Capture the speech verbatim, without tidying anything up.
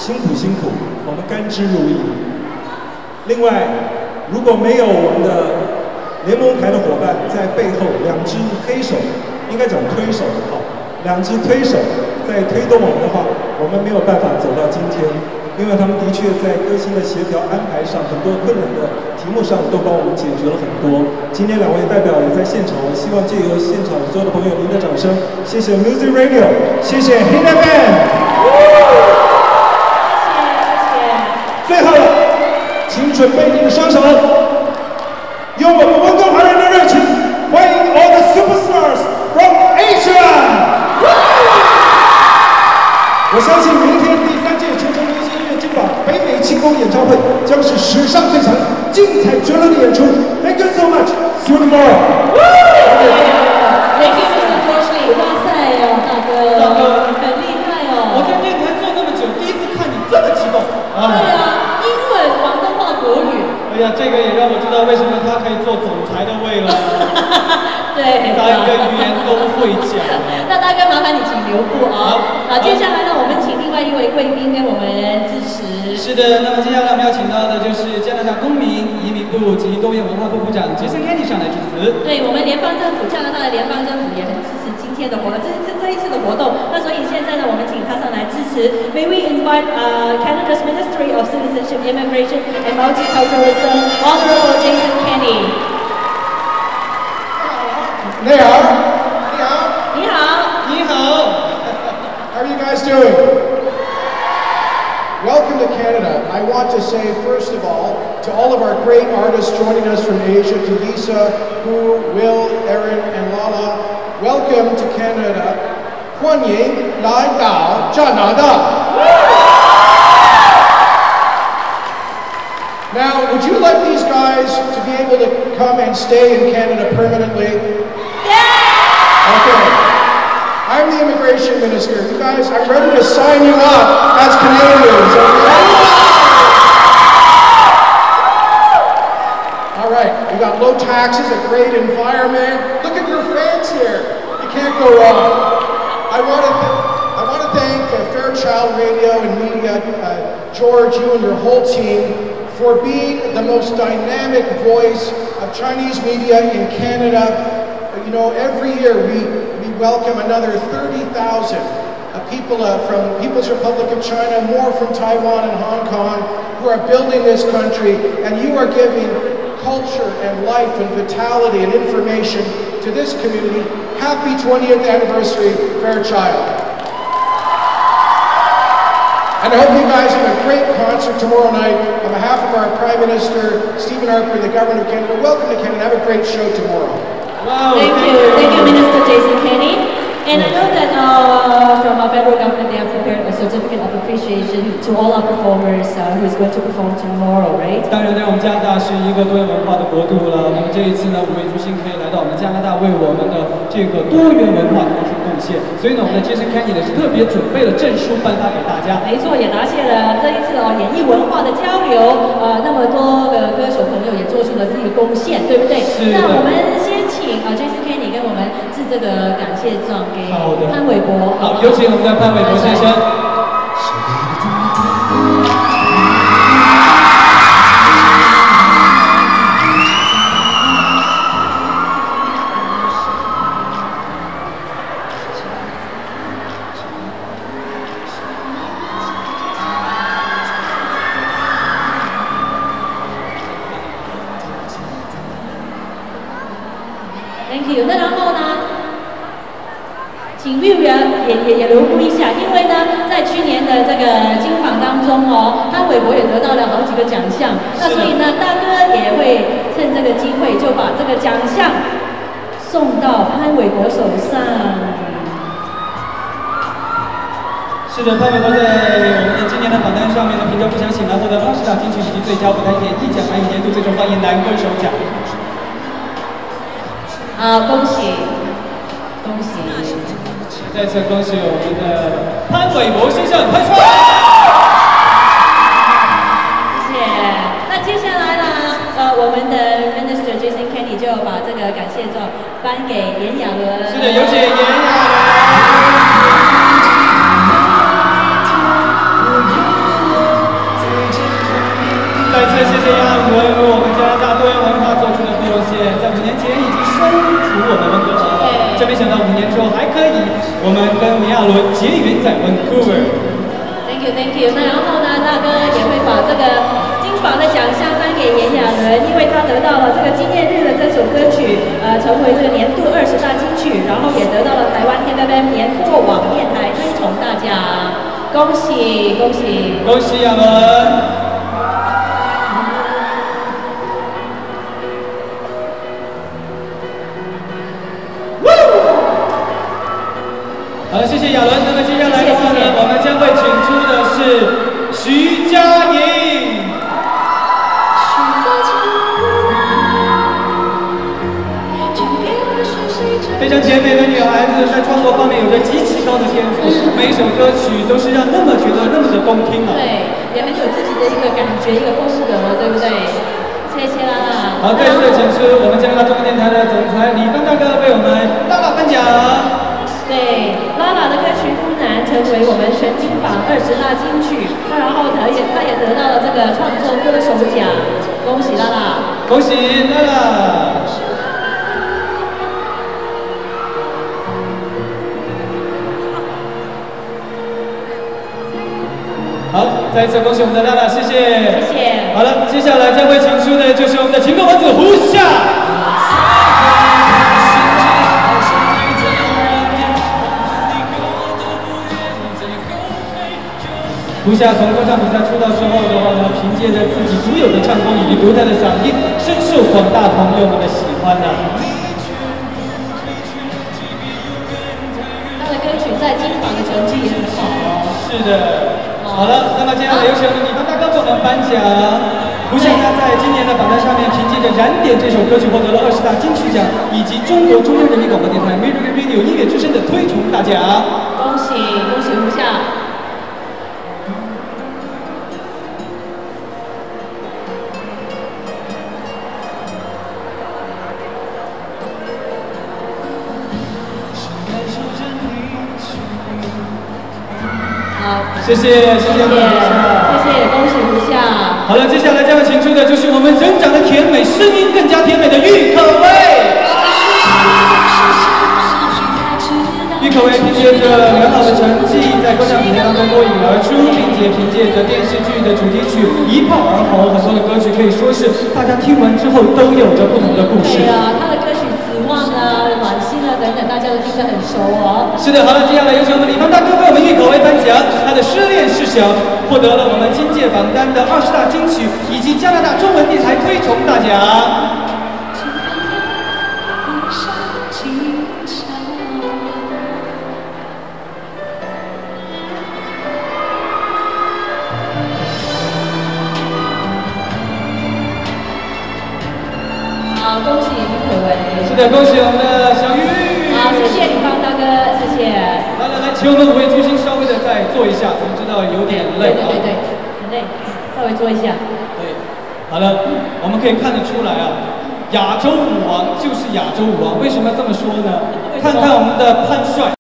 辛苦辛苦，我们甘之如饴。另外，如果没有我们的联盟台的伙伴在背后，两只黑手，应该讲推手哈，两只推手在推动我们的话，我们没有办法走到今天。因为他们的确在歌星的协调安排上，很多困难的题目上都帮我们解决了很多。今天两位代表也在现场，我希望借由现场所有的朋友您的掌声，谢谢 Music Radio， 谢谢 Hit F M， 谢谢谢谢。 最后了，请准备你的双手，用我们温哥华人的热情，欢迎 all the superstars from Asia。我相信明天第三届全球流行音乐金榜北美庆功演唱会将是史上最强、精彩绝伦的演出。Thank you so much. See you tomorrow. 每个人的歌曲，哇塞哦，大哥， 大哥很厉害哦。 我在电台做那么久，第一次看你这么激动。 对啊，英文、广东话、国语。 哎呀，这个也让我知道为什么他可以做总裁的位了。 对， 三个语言都会讲。 那大哥，麻烦你请留步啊。好，接下来呢，我们请另外一位贵宾跟我们支持。 是的，那么接下来我们要请到的就是加拿大公民移民部及多元文化部部长杰森·肯尼上来致辞。 对我们联邦政府，加拿大的联邦政府也很支持今天的活动，这这这一次的活动。那所以现在呢，我们请他上来支持。May we invite uh, Canada's Ministry of Citizenship, Immigration and Multiculturalism, Honorable Jason Kenney. 你好，你好， 你好， 你好。 How are you guys doing? Welcome to Canada. I want to say, first of all, to all of our great artists joining us from Asia, to Lisa, Hu, Will, Erin, and Lala, welcome to Canada. 欢迎来到加拿大。Now, would you like these guys to be able to come and stay in Canada permanently? Okay. I'm the immigration minister. You guys, I'm ready to sign you up as Canadians. Okay? All right. We got low taxes, a great environment. Look at your fans here. You can't go wrong. I want to, I want to thank uh, Fairchild Radio and Media, uh, George, you and your whole team, for being the most dynamic voice of Chinese media in Canada. You know, every year we, we welcome another thirty thousand uh, people uh, from People's Republic of China, more from Taiwan and Hong Kong, who are building this country, and you are giving culture and life and vitality and information to this community. Happy twentieth anniversary, Fairchild. And I hope you guys have a great concert tomorrow night. On behalf of our Prime Minister, Stephen Harper, and the Governor of Canada, welcome to Canada. Have a great show tomorrow. Wow, thank you, thank you, Minister Jason Kenney. And I know that uh, from our federal government, they have prepared a certificate of appreciation to all our performers uh, who is going to perform tomorrow, right? 当然呢，我们加拿大是一个多元文化的国度了。那么这一次呢，五位巨星可以来到我们加拿大，为我们的这个多元文化做出贡献。所以呢，我们的 Jason Kenney 呢是特别准备了证书颁发给大家。 没错，也答谢了这一次哦演艺文化的交流，呃，那么多个歌手朋友也做出了自己的贡献，对不对？ 是的。 那我们先请啊 Jason Kenney 跟我们致这个感谢状给潘玮柏。 好，有请我们的潘玮柏先生。 Thank you。那然后呢，请 Will 也也也留步一下，因为呢，在去年的这个金榜当中哦，潘玮柏也得到了好几个奖项。那所以呢，大哥也会趁这个机会就把这个奖项送到潘玮柏手上。 是的，潘玮柏在我们的今年的榜单上面呢，凭着《不想醒来》获得八十大金曲以及最佳舞台演绎奖，还有年度最受欢迎男歌手奖。 啊，恭喜，恭喜！ 再次恭喜我们的潘玮柏先生，拍手！ 谢谢。那接下来呢，呃，我们的 Minister Jason Kenney 就把这个感谢状颁给炎亚纶。 是的，有请炎亚纶。 亚伦为我们加拿大多元文化做出的贡献，在五年前已经收服我们温哥华了，真没想到五年之后还可以，我们跟维亚伦结缘在 Vancouver。 Thank you, thank you。那然后呢，大哥也会把这个金榜的奖项颁给炎亚纶，因为他得到了这个纪念日的这首歌曲，呃，成为这个年度二十大金曲，然后也得到了台湾 T V B 年过网电台推崇大奖。 恭喜恭喜恭喜亚伦！好了，谢谢亚伦。那么接下来的话呢，我们将会请出的是徐佳莹。非常甜美的女孩子，在创作方面有着极其高的天赋，每一首歌曲都是让那么觉得那么的动听啊。 对，也很有自己的一个感觉，一个风格，对不对？谢谢啦啦。 好，再次请出我们加拿大中文电台的总裁李芳大哥为我们拉拉颁奖。 对，拉拉的歌曲《孤男》成为我们全金榜二十大金曲，那然后他也他也得到了这个创作歌手奖，恭喜拉拉！ 恭喜拉拉！ 好，再一次恭喜我们的娜娜，谢谢。 谢谢。 好了，接下来将会请出的就是我们的情歌王子胡夏。胡夏从歌唱比赛出道之后的话呢，凭借着自己独有的唱功以及独特的嗓音，深受广大朋友们的喜欢呢。 他的歌曲在金榜的成绩也很好哦。 是的。 好了，那么接下来有请我们的李芳大哥为我们颁奖。胡夏呢，在今年的榜单上面，凭借着《燃点》这首歌曲获得了二十大金曲奖，以及中国中央人民广播电台 Music Radio 音乐之声的推崇大奖。 恭喜恭喜胡夏！好， 谢谢谢谢谢谢，谢谢，恭喜胡夏。 好了，接下来将要请出的就是我们人长得甜美，声音更加甜美的郁可唯。郁可唯凭借着良好的成绩，在歌唱比赛当中脱颖而出，并且凭借着电视剧的主题曲一炮而红，很多的歌曲可以说是大家听完之后都有着不同的故事。 对啊，他的歌曲《指望》啊、《暖心》啊等等，大家都听得很熟哦。 是的，好了，接下来有请我们李芳大哥为我们郁可唯颁奖，他的《失恋事小》获得了我们今届榜单的二十大金曲以及加拿大中文电台推崇大奖。 好，恭喜郁可唯。 是的，恭喜我们的小玉。 好，谢谢李芳大哥，谢谢。 来来来，请我们五位巨星稍微的再坐一下，我们知道有点累啊。 对对对，很累，稍微坐一下。 对，好了，我们可以看得出来啊，亚洲舞王就是亚洲舞王，为什么这么说呢？看看我们的潘帅。